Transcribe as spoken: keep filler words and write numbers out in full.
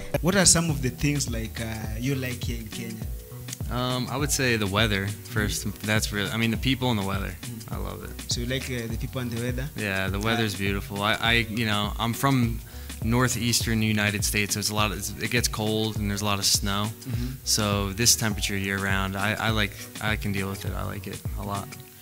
What are some of the things like uh, you like here in Kenya? Um, I would say the weather first. That's really, I mean, the people and the weather. I love it. So you like uh, the people and the weather? Yeah, the weather's beautiful. I, I, you know, I'm from northeastern United States. There's a lot of, it gets cold and there's a lot of snow. Mm-hmm. So this temperature year round, I, I like, I can deal with it. I like it a lot.